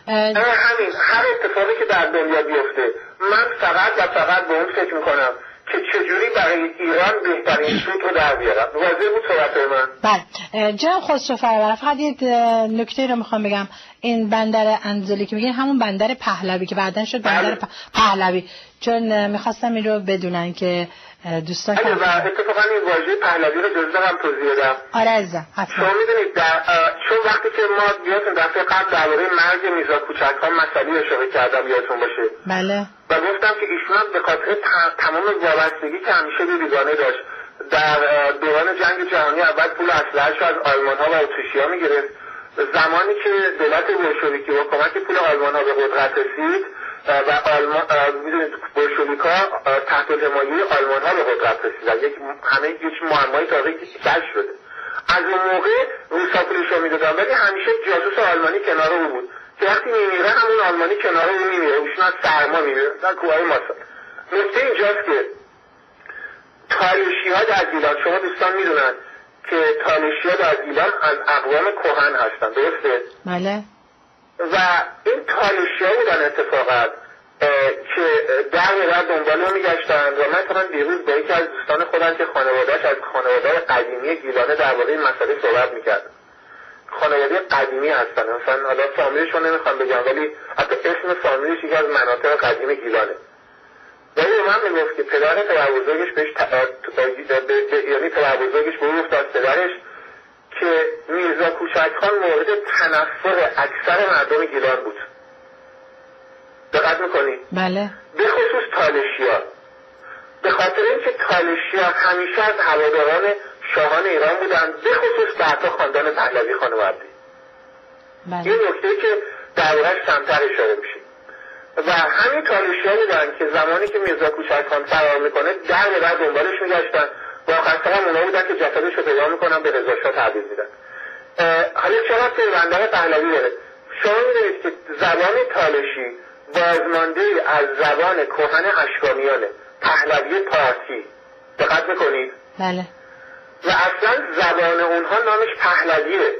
همین هر اتفاقی که در دنیا بیفته من فقط و فقط به اون فکر میکنم که چجوری برای ایران بهترین سود رو در بیارم. واضح بود صحبت من؟ بله جناب خسرو فرور، فقط یه نکته رو میخوام بگم. این بندر انزلی که میگین همون بندر پهلوی که بعدن شد بندر پهلوی، چون میخواستم این رو بدونن که دوستان و اتفاقا این واژه پهلوی رو جزده هم توضیح بدم. آره عزیزم حتما. شما میدونید چون وقتی که ما بیاتون دفعه قبل درباره مرگ میرزا کوچک‌خان مسئله اشاره کردم یادتون باشه. بله. و گفتم که ایشون به خاطر تمام وابستگی که همیشه به بیگانه داشت در دوران جنگ جهانی اول پول اسلحه‌اش از آلمان‌ها و اتریشی‌ها می‌گرفت. زمانی که دولت بولشویکی و کمک پول آلمان‌ها به قدرت رسید و میدونید بولشویک‌ها تحت حمایه آلمان‌ها به قدرت رسیدن، همه یک معمای تاریخی کشف شده. از اون موقع روسا پولش رو میدادن، ولی همیشه جاسوس آلمانی کنار او بود که وقتی میمیره همون آلمانی کنار او میمیره، اوشون از سرما میمیره در کوههای ماسا. نکته اینجاست که تالشی‌ها در گیلان، شما دوستان میدونن که تالشی‌ها در گیلان از اقوام کهن هستن، درسته؟ بله. و این تالشی‌ها بودن اتفاقا که در دنبال میگشتن و من طبعا دیروز با یکی از دوستان خودم که خانواده‌اش از خانواده قدیمی گیلانه درباره این مسئله صحبت میکرد. خانواده قدیمی هستن، مثلا حالا فامیلش رو نمیخوام بگم ولی حتی اسم فامیلش یکی از مناطق قدیم گیلانه. ولی من میگفت که پدر بزرگش بهش یعنی پدر بزرگش به اون گفت پدرش که میرزا کوچک‌خان مورد تنفر اکثر مردم گیلان بود. دقت میکنی؟ بله. به خصوص تالشی‌ها، به خاطر اینکه تالشی‌ها همیشه از هواداران شاهان ایران بودن، به خصوص بعدا خاندان پهلوی خانواده عبدی. بله. این نکته که درباره‌اش کمتر اشاره میشه و همین تالشی‌ها بودن که زمانی که میرزا کوچک‌خان فرار میکنه در دنبالش میگشتن و آخرسر هم اونا بودن که جسدش رو پیدا میکنن به رضا شاه تحویل میدن. حالا چرا که بندر پهلوی داره؟ شما میدونید که زبان تالشی بازمانده از زبان کهن اشکانیانه، پهلوی پارسی. دقت میکنید؟ بله. و اصلا زبان اونها نامش پهلویه.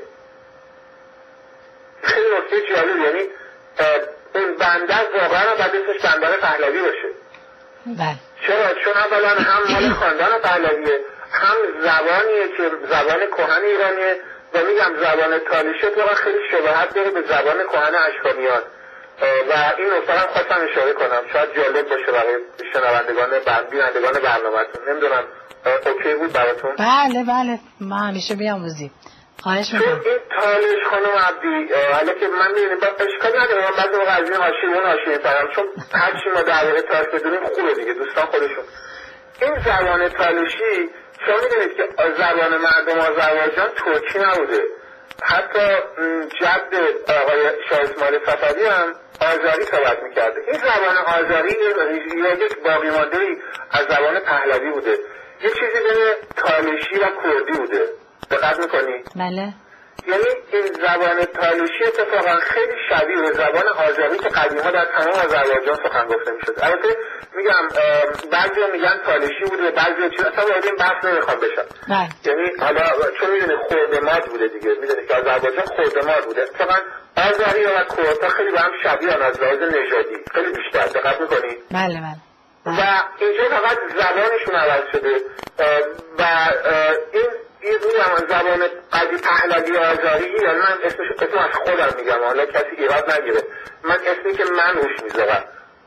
خیلی نکته جالب، یعنی این بندر واقعا باید اسمش بندر پهلوی باشه. بله. چرا؟ چون اولا هم مال خاندان پهلویه، هم زبانیه که زبان کهن ایرانیه و میگم زبان تالشی تو خیلی شباهت داره به زبان کهن اشکانیان و این نکته هم خواستم اشاره کنم، شاید جالب باشه برای شنوندگان بینندگان برنامه‌تون. نمیدونم اوکی بود براتون؟ بله بله، ما همیشه بیاموزیم. خواهش میکنم. این تالش خانم عبدی، حالا که من میدونیم اشکال نداره، من بعد موقع از این حاشیه اون حاشیه می‌پرم، چون هرچی ما در واقع تاریخ بدونیم خوبه دیگه، دوستان خودشون. این زبان تالشی شما میدونید که زبان مردم آذربایجان ترکی نبوده، حتی جد آقای شاه اسماعیل صفوی هم آذری صحبت میکرده. این زبان آذری یک باقی مانده‌ای از زبان پهلوی بوده، یه چیزی بین تالشی و کردی بوده. دقت میکنی؟ بله. یعنی این زبان تالشی اتفاقا خیلی شبیه به زبان آذری که قدیما در تمام آذربایجان سخن گفته میشد. البته میگم بعضیا میگن تالشی بوده، بعضیا چیز، اصلا وارد این بحث نمیخوام بشم. یعنی حالا چون میدونی خردماد بوده دیگه، میدونی که آذربایجان خردماد بوده، اتفاقا آذری و کردها خیلی به هم شبیه‌ان از لحاظ نژادی، خیلی بیشتر. دقت میکنی؟ بله بله. و اینجا فقط زبانشون عوض شده و این میگم زبان قدی پهلوی آذری، یعنی من اسم از خودم میگم، حالا کسی ایراد نگیره، من اسمی که من روش میذارم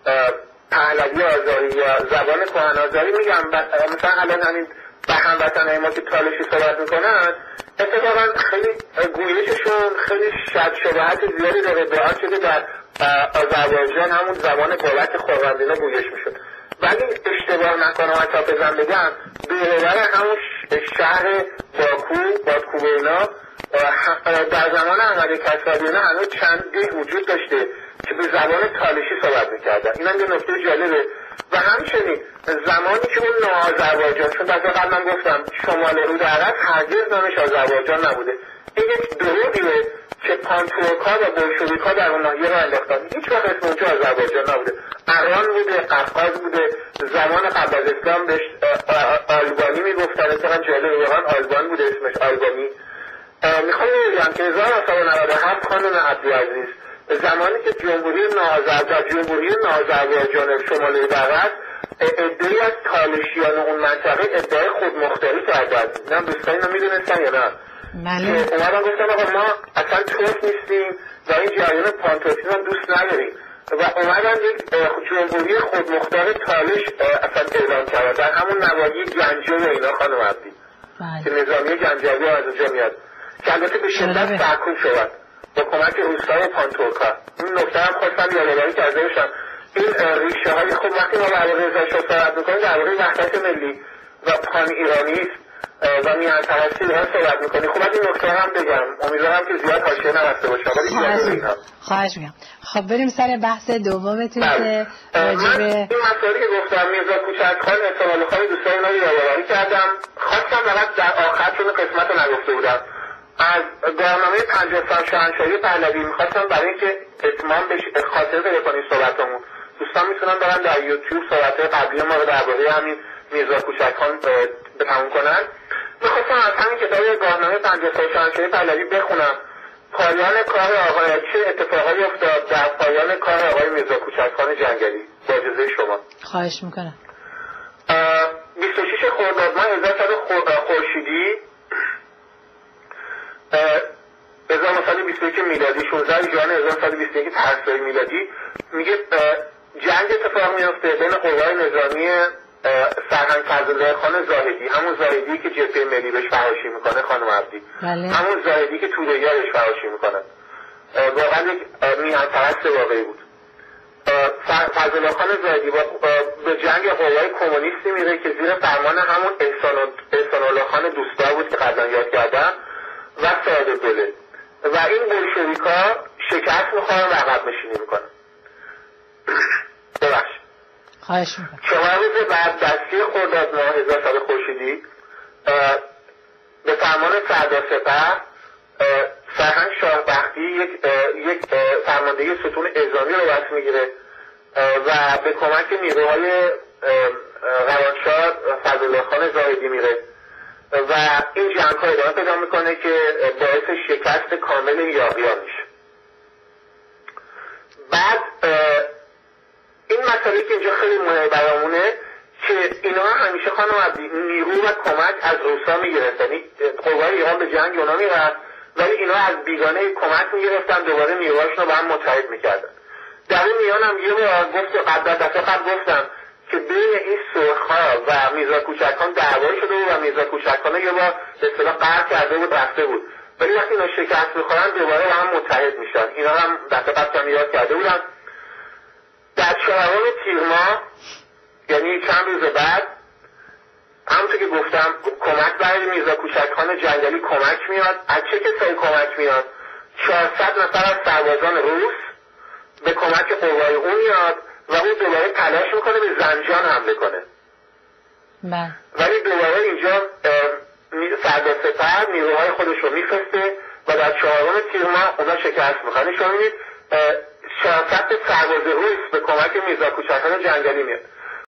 پهلوی آذری یا زبان کهن آذری میگم. مثلا الان همین به هموطنهای ما که تالشی صحبت میکنن اتفاقا خیلی گویششون خیلی شباهت زیادی داره به آنچه که در آذربایجان همون زبان بابک خورمندینا گویش میشد. ولی اشتباه نکنم حتی بزن بگم دوروبر همون شهر بادکو و اینا در زمان احمدی کسروی هنوز چند دیگ وجود داشته که به زبان تالشی صحبت میکردن. این هم یه نکته جالبه. و همچنین زمانی که اون آذربایجان، چون دفعه قبل من گفتم شمال رود عرب هرگز نامش آذربایجان نبوده، این یک دروغیه که پانتورک‌ها و بولشویک‌ها در اون ناحیه را انداختن. هیچ وقت اسم اونجا آذربایجان نبوده، ایران بوده، قفقاز بوده. زمان قبل از اسلام بهش آلبانی میگفتن، اتفاقا جالب واقعا آلبان بوده اسمش، آلبانی. میخوام بگم که 1997 خانم عبدالعزیز زمانی که جمهوری آذربایجان شمالی دعوت ادعای از تالشیان اون منطقه ادعای خودمختاری کردن. نه دوستان اینو میدونستن یا نه؟ بله. که اومدن گفتن آقا ما اصلا ترک نیستیم و این جریان پانتوفیسم هم دوست نداریم و اومدن یک جمهوری خودمختار تالش اصلا اعلام کردن در همون نواحی گنجه و اینا خانم عبدی که نظامی گنجوی از اونجا میاد که البته به شدت سرکوب شد با کمک روس‌ها و پانتورکا. این نکته هم خواستم یادآوری کرده باشم. این ریشه های خوب وقتی ما در واقع رضا شاه صحبت میکنیم در واقع وحدت ملی و پان ایرانیست و میان پرستی رو صحبت میکنیم. خب این نکته هم بگم، امیدوارم که زیاد حاشیه نرفته باشه. خواهش میکنم. خب بریم سر بحث دومتون که من این مسائلی که گفتم میرزا کوچکخان احتمال خواهی دوستان رو یادآوری کردم. خواستم فقط در آخر چون قسمت رو نگفته بودم از گاهنامه 50 سال شاهنشاهی پهلوی میخواستم برای اینکه اتمام بشه خاطره پیدا کنیم صحبتمون. دوستان میتونن برن در یوتیوب صحبت قبلی ما رو درباره همین میرزا کوچکخان تموم کنن. میخواستم از همین کتاب گاهنامه 50 سال شاهنشاهی پهلوی بخونم پایان کار آقای چه اتفاقایی افتاد در پایان کار آقای میرزا کوچکخان جنگلی. با اجازه شما خواهش میکنم. 26 خرداد ماه 1300 خورشیدی 1921 میلادی 16 ژوئن 1921 تحصیل میلادی میگه جنگ اتفاق میفته بین قوای نظامی سرهنگ فضلالله خان زاهدی، همون زاهدی که جبهه ملی بهش فحاشی میکنه خانم عبدی، همون زاهدی که توره‌ای بهش فحاشی میکنه، واقعا یک میهن پرست واقعی بود. فضلالله خان زاهدی به جنگ قوای کمونیستی میره که زیر فرمان همون احسان الله خان دوستدار بود که قبلا یاد کردم و سعادت‌دوله و این بولشویک‌ها شکست میخورن و عقب نشینی میکنن. ببخشید. خواهش میکنم. 4 روز بعد دستی خرداد ماه 1100 خورشیدی به فرمان سردارسپه سرهنگ شاهبختی یک فرماندهی ستون اعزامی رو دست میگیره و به کمک نیروهای روانشاه فضلالله خان زاهدی میره و این جنگ ها ادامه پیدا میکنه که باعث شکست کامل یاغیان میشه. بعد این مسئله که اینجا خیلی مهمه برامونه که اینا همیشه خانم عبدی نیرو و کمک از روسا میگرفتن، یعنی قوای ایران به جنگ اونا میرفت ولی اینا از بیگانه کمک میگرفتن دوباره نیروهاشون رو با هم متحد میکردن. در این میان هم یه بار دفعه قبل گفتم که بین این سرخ‌ها و میرزا کوچکخان دعوایی شده بود و میرزا کوچکخان یه بار به اصطلاح قهر کرده بود رفته بود ولی وقتی اینا شکست میخورن دوباره با هم متحد میشن. اینا هم دفعه قبل یاد کرده بودن. در 4 تیر ماه یعنی چند روز بعد همونطور که گفتم کمک برای میرزا کوچکخان جنگلی کمک میاد. از چه کسایی کمک میاد؟ 400 نفر از سربازان روس به کمک قوای اون میاد و اون دوباره تلاش میکنه به زنجان حمله کنه. ولی دوباره اینجا سردارسپه نیروهای خودش رو میفرسته و در 4 تیر ماه اونا شکست میخوان. شما میبینید 400 سرباز روس به کمک میرزا کوچکخان جنگلی میاد.